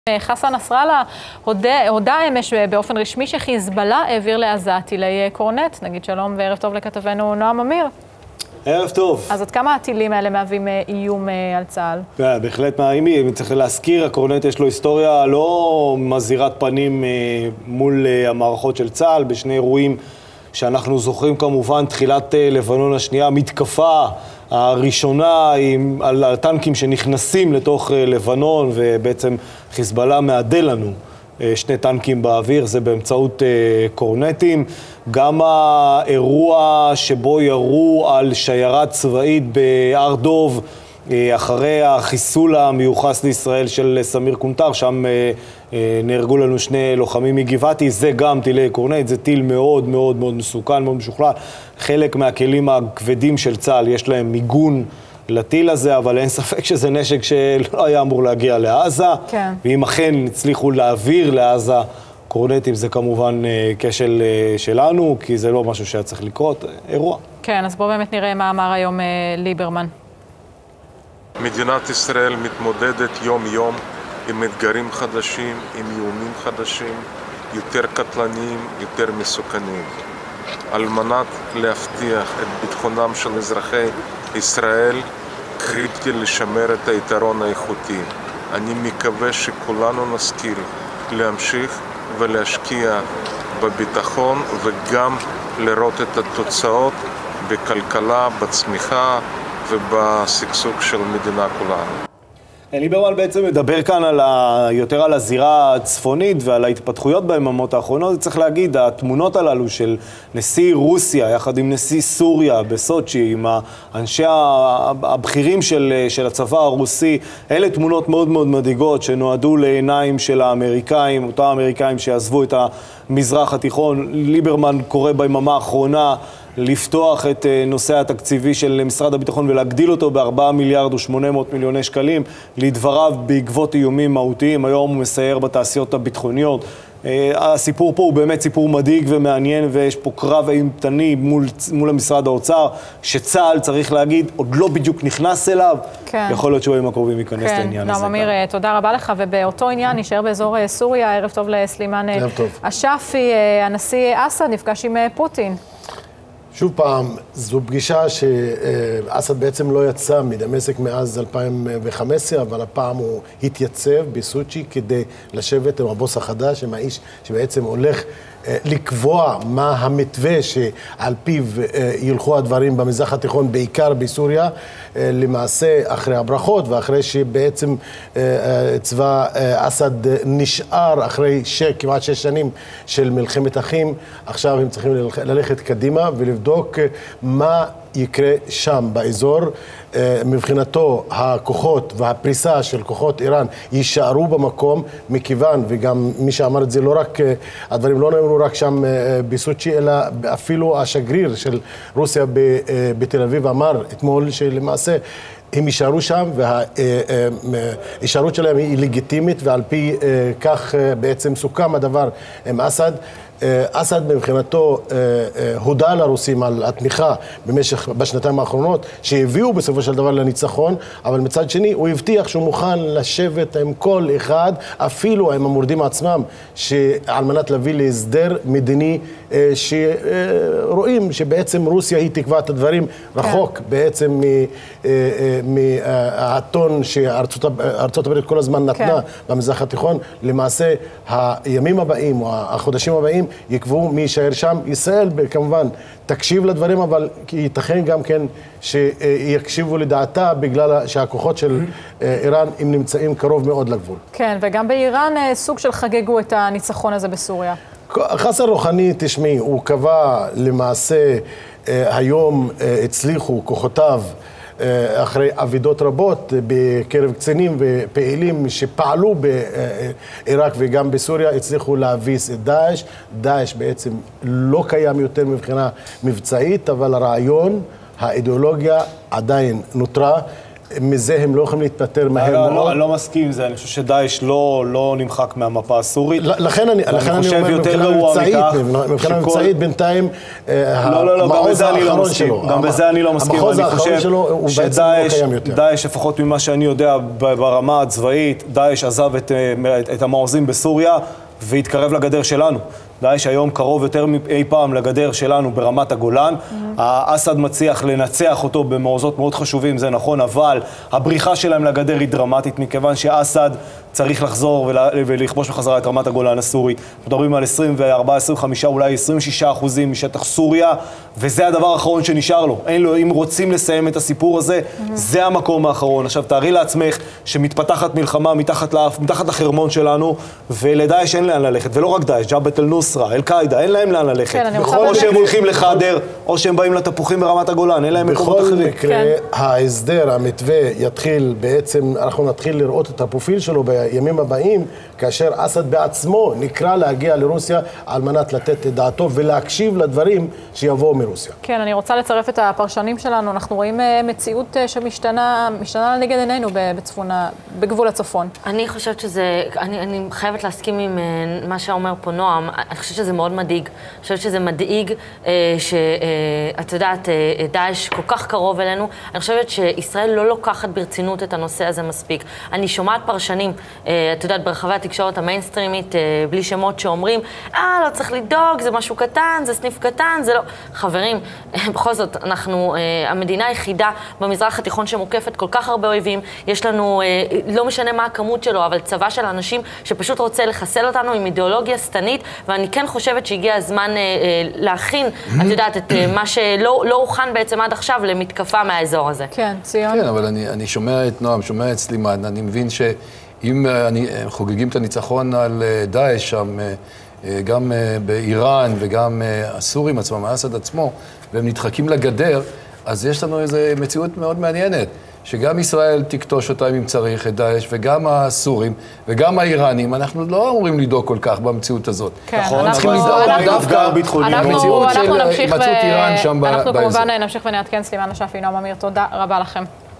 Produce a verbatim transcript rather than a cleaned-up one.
חסן נסראללה הודה, הודה אמש באופן רשמי שחיזבאללה העביר לעזה טילי קורנט. נגיד שלום וערב טוב לכתבנו נועם אמיר. ערב טוב. אז עד כמה הטילים האלה מהווים איום על צה"ל? בהחלט מאיימים. צריך להזכיר, הקורנט יש לו היסטוריה לא מזהירת פנים מול המערכות של צה"ל, בשני אירועים שאנחנו זוכרים כמובן, תחילת לבנון השנייה, מתקפה הראשונה עם, על הטנקים שנכנסים לתוך לבנון, ובעצם חיזבאללה מעדל לנו שני טנקים באוויר, זה באמצעות קורנטים. גם האירוע שבו ירו על שיירה צבאית בהר דוב, אחרי החיסול המיוחס לישראל של סמיר קונטר, שם נהרגו לנו שני לוחמים מגבעתי, זה גם טילי קורנט, זה טיל מאוד מאוד מאוד מסוכן, מאוד משוכלל. חלק מהכלים הכבדים של צה"ל יש להם מיגון לטיל הזה, אבל אין ספק שזה נשק שלא היה אמור להגיע לעזה. כן. ואם אכן הצליחו להעביר לעזה קורנטים, זה כמובן כשל שלנו, כי זה לא משהו שהיה צריך לקרות, אירוע. כן, אז בואו באמת נראה מה אמר היום ליברמן. מדינת ישראל מתמודדת יום-יום עם אתגרים חדשים, עם איומים חדשים, יותר קטלניים, יותר מסוכנים. על מנת להבטיח את ביטחונם של אזרחי ישראל, קריטי לשמר את היתרון האיכותי. אני מקווה שכולנו נשכיל להמשיך ולהשקיע בביטחון וגם לראות את התוצאות בכלכלה, בצמיחה ובשגשוג של מדינה כולנו. ליברמן בעצם מדבר כאן על ה... יותר על הזירה הצפונית ועל ההתפתחויות ביממות האחרונות. צריך להגיד, התמונות הללו של נשיא רוסיה יחד עם נשיא סוריה בסוצ'י, עם האנשי הבכירים של, של הצבא הרוסי, אלה תמונות מאוד מאוד מדאיגות שנועדו לעיניים של האמריקאים, אותם האמריקאים שעזבו את המזרח התיכון. ליברמן קורא ביממה האחרונה לפתוח את נושא התקציבי של משרד הביטחון ולהגדיל אותו ב-ארבעה מיליארד ושמונה מאות מיליוני שקלים, לדבריו בעקבות איומים מהותיים. היום הוא מסייר בתעשיות הביטחוניות. הסיפור פה הוא באמת סיפור מדאיג ומעניין, ויש פה קרב אימתני מול, מול המשרד האוצר, שצה"ל, צריך להגיד, עוד לא בדיוק נכנס אליו. כן. יכול להיות שבימים הקרובים ייכנס כן. לעניין נועם הזה. אמיר, תודה רבה לך, ובאותו עניין נשאר באזור סוריה. ערב טוב לסלימן השאפי. הנשיא אסד נפגש עם פוטין. שוב פעם, זו פגישה שאסד בעצם לא יצא מדמשק מאז אלפיים וחמש עשרה, אבל הפעם הוא התייצב בסוצ'י כדי לשבת עם הבוס החדש, עם האיש שבעצם הולך לקבוע מה המתווה שעל פיו ילכו הדברים במזרח התיכון, בעיקר בסוריה, למעשה אחרי הברכות ואחרי שבעצם צבא אסד נשאר אחרי כמעט שש שנים של מלחמת אחים. עכשיו הם צריכים ללכת קדימה ולבדוק מה יקרה שם באזור. מבחינתו הכוחות והפריסה של כוחות איראן יישארו במקום, מכיוון, וגם מי שאמר את זה, לא רק, הדברים לא נאמרו רק שם בסוצ'י, אלא אפילו השגריר של רוסיה בתל אביב אמר אתמול שלמעשה הם יישארו שם, וההישארות שלהם היא לגיטימית, ועל פי כך בעצם סוכם הדבר עם אסד. אסד מבחינתו הודע לרוסים על התמיכה במשך, בשנתיים האחרונות, שהביאו בסופו של דבר לניצחון, אבל מצד שני הוא הבטיח שהוא מוכן לשבת עם כל אחד, אפילו עם המורדים עצמם, שעל מנת להביא להסדר מדיני, שרואים שבעצם רוסיה היא תקבע את הדברים רחוק בעצם מהטון שארצות הברית כל הזמן נתנה במזרח התיכון. למעשה הימים הבאים או החודשים הבאים יקבעו מי יישאר שם. ישראל כמובן תקשיב לדברים, אבל ייתכן גם כן שיקשיבו לדעתה, בגלל שהכוחות של איראן הם נמצאים קרוב מאוד לגבול. כן, וגם באיראן סוג של חגגו את הניצחון הזה בסוריה. חסן רוחני, תשמעי, הוא קבע למעשה, היום הצליחו כוחותיו אחרי עבידות רבות בקרב קצינים ופעילים שפעלו בעיראק וגם בסוריה, הצליחו להביס את דאעש. דאעש בעצם לא קיים יותר מבחינה מבצעית, אבל הרעיון, האידיאולוגיה עדיין נותרה. מזה הם לא יכולים להתפטר מהר לא, מאוד. לא, אני לא מסכים עם זה, אני חושב שדאעש לא, לא נמחק מהמפה הסורית. לכן אני, לכן אני אומר, מבחינה מבצעית, מבחינה מבצעית בינתיים, לא, לא, לא, גם בזה אני לא מסכים. גם בזה אני לא מסכים. המחוז האחרון שלו הוא בעצם לא קיים יותר. דאעש, לפחות ממה שאני יודע ברמה הצבאית, דאעש עזב את, את המעוזים בסוריה והתקרב לגדר שלנו. דאעש היום קרוב יותר מאי פעם לגדר שלנו ברמת הגולן. אסד מצליח לנצח אותו במעוזות מאוד חשובים, זה נכון, אבל הבריחה שלהם לגדר היא דרמטית, מכיוון שאסד צריך לחזור ולכבוש בחזרה את רמת הגולן הסורית. מדברים על עשרים וארבע, עשרים וחמש, אולי עשרים ושישה אחוזים משטח סוריה, וזה הדבר האחרון שנשאר לו. אין לו, אם רוצים לסיים את הסיפור הזה, זה המקום האחרון. עכשיו, תארי לעצמך שמתפתחת מלחמה מתחת, מתחת לחרמון שלנו, ולדאעש אין לאן ללכת, ולא רק דאעש, ג'בהת אל-נוסרה, אל-קאעידה, אין להם לאן ללכת. או שהם הולכים לחדר, או שהם באים לתפוחים ברמת הגולן, אין להם מקומות אחרים. בכל מקרה, ההסדר, המתווה יתחיל בעצם, אנחנו נתחיל לראות את הפרופיל שלו בימים הבאים, כאשר אסד בעצמו נקרא להגיע לרוסיה על מנת לתת את דעתו ולהקשיב לדברים שיבואו מרוסיה. כן, אני רוצה לצרף את הפרשנים שלנו. אנחנו רואים מציאות שמשתנה, משתנה לנגד עינינו בצפון, בגבול הצפון. אני חושבת שזה, אני, אני חייבת להסכים עם מה שאומר פה נועם. אני חושבת שזה מאוד מדאיג. אני חושבת שזה מדאיג שאת יודעת, דאעש כל כך קרוב אלינו. אני חושבת שישראל לא לוקחת ברצינות את הנושא הזה מספיק. אני שומעת פרשנים, את יודעת, ברחבי התקשורת המיינסטרימית, בלי שמות שאומרים, אה, לא צריך לדאוג, זה משהו קטן, זה סניף קטן, זה לא... חברים, בכל זאת, אנחנו המדינה היחידה במזרח התיכון שמוקפת כל כך הרבה אויבים. יש לנו, לא משנה מה הכמות שלו, אבל צבא של אנשים שפשוט רוצה לחסל אותנו עם אידיאולוגיה סתנית, ואני כן חושבת שהגיע הזמן להכין, את יודעת, את מה שלא לא הוכן בעצם עד עכשיו למתקפה מהאזור הזה. כן, ציון. כן, אבל אני, אני שומע את נועם, שומע את סלימאן, אני מבין שאם אני, חוגגים את הניצחון על דאעש שם, גם באיראן וגם הסורים עצמם, אסד עצמו, והם נדחקים לגדר, אז יש לנו איזו מציאות מאוד מעניינת, שגם ישראל תקטוש אותם אם צריך את דאעש, וגם הסורים, וגם האיראנים, אנחנו לא אמורים לדאוג כל כך במציאות הזאת. כן, נכון, אנחנו, צריכים לדאוג דווקא המציאות של הימצאות איראן שם באזור. אנחנו כמובן נמשיך ונעדכן. סלימאן נשאפי, נועם אמיר, תודה רבה לכם.